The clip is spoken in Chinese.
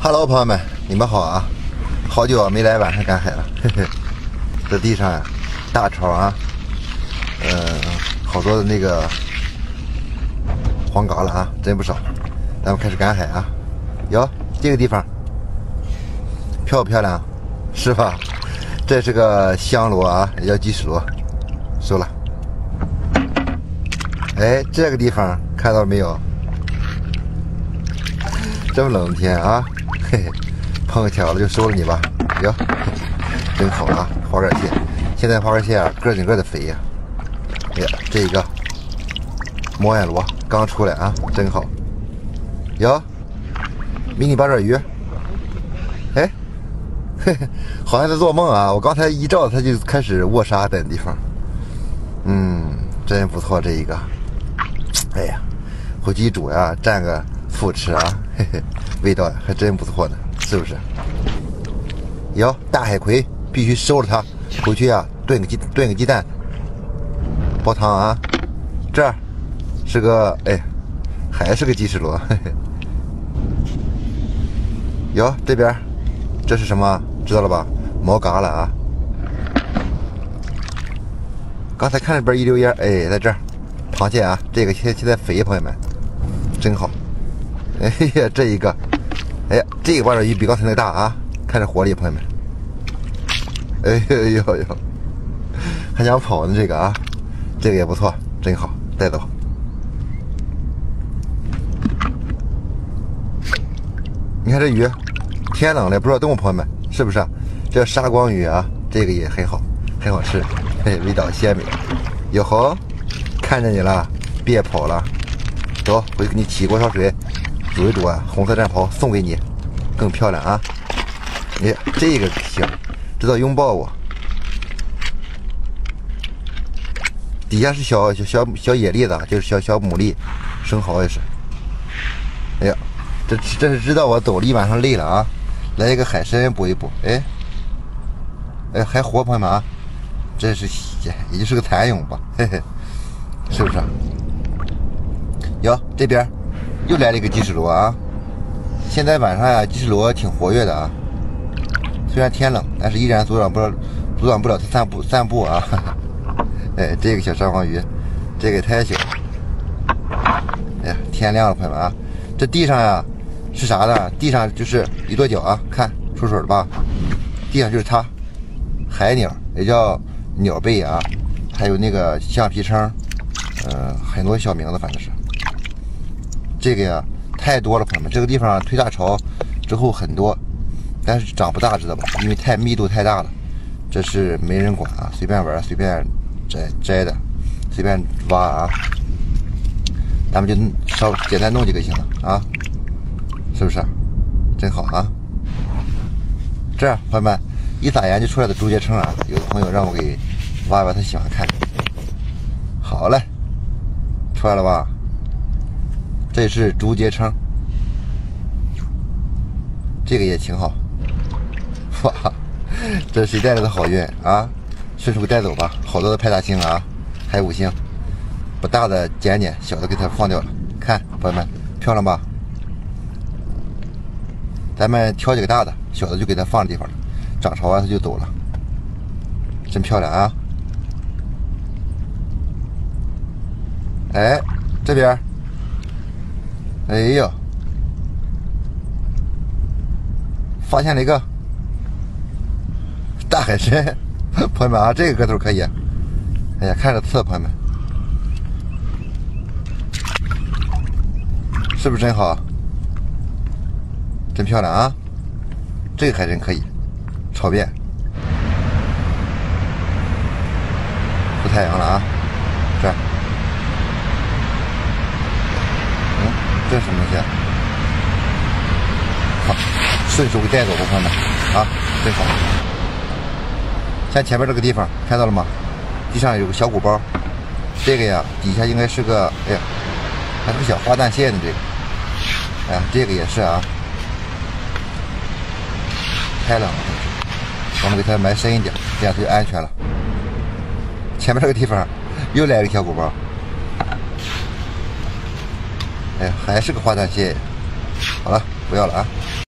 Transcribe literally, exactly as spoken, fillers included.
Hello， 朋友们，你们好啊！好久没来晚上赶海了，嘿嘿。这地上呀，大潮啊，呃，好多的那个黄蛤了啊，真不少。咱们开始赶海啊！哟，这个地方漂不漂亮？是吧？这是个香螺啊，也叫鸡屎螺，收了。哎，这个地方看到没有？这么冷的天啊，嘿嘿，碰巧了就收了你吧。哟，真好啊，花竿蟹。现在花竿蟹啊，个顶个的肥呀、啊。哎呀，这一个摸眼螺刚出来啊，真好。哟，迷你八爪鱼。哎，嘿嘿，好像在做梦啊！我刚才一照它就开始卧沙在那地方。嗯，真不错这一个。哎呀，回去一煮呀，蘸个醋吃啊，嘿嘿，味道还真不错呢，是不是？哟，大海葵必须收了它，回去啊炖个鸡炖个鸡蛋，煲汤啊。这儿是个哎，还是个鸡屎螺，嘿嘿。哟，这边这是什么？知道了吧？毛蛤了啊！刚才看这边一溜烟，哎，在这儿，螃蟹啊，这个现现在肥，朋友们，真好。哎呀，这一个，哎呀，这个八爪鱼比刚才那个大啊，看着活力，朋友们。哎呦呦呦，还想跑呢这个啊，这个也不错，真好，带走。你看这鱼，天冷了不知道动，朋友们是不是？这沙光鱼啊，这个也很好，很好吃，嘿，味道鲜美。哟吼，看见你了，别跑了，走，我给你起锅烧水。煮一煮啊，红色战袍送给你，更漂亮啊！哎呀，这个行，知道拥抱我。底下是小小小小野栗子，就是小小牡蛎，生蚝也是。哎呀，这这是知道我走了一晚上累了啊，来一个海参补一补。哎，哎还活，朋友们啊，这是也就是个蚕蛹吧，嘿嘿，是不是？哟，这边。又来了一个鸡屎螺啊！现在晚上呀、啊，鸡屎螺挺活跃的啊。虽然天冷，但是依然阻挡不了阻挡不了它散步散步啊。哎，这个小沙黄鱼，这个也太小。哎呀，天亮了，朋友们啊！这地上呀是啥呢？地上就是一跺脚啊，看出水了吧？地上就是它，海鸟也叫鸟贝啊，还有那个橡皮蛏，呃，很多小名字，反正是。这个呀太多了，朋友们，这个地方推大潮之后很多，但是长不大，知道吧？因为太密度太大了。这是没人管啊，随便玩，随便摘摘的，随便挖啊。咱们就稍简单弄几个就行了啊，是不是？真好啊！这样，朋友们，一撒盐就出来的竹节蛏啊，有的朋友让我给挖一挖，他喜欢看。好嘞，出来了吧？这是竹节蛏，这个也挺好。哇，这谁带来的好运啊？顺手给带走吧，好多的派大星啊，还有五星，把大的捡捡，小的给它放掉了。看，朋友们，漂亮吧？咱们挑几个大的，小的就给它放地方了。涨潮啊，它就走了，真漂亮啊！哎，这边。哎呦，发现了一个大海参，朋友们啊，这个个头可以。哎呀，看着刺，朋友们，是不是真好？真漂亮啊！这个还真可以，炒面。出太阳了啊，这儿。这是什么东西啊？好，顺手给带走吧，朋友们啊，真好。像前面这个地方看到了吗？地上有个小鼓包，这个呀，底下应该是个，哎呀，还是个小花旦蟹呢，这个。哎呀，这个也是啊，太冷了，我们给它埋深一点，这样它就安全了。前面这个地方又来了个小鼓包。哎，还是个花旦蟹。好了，不要了啊。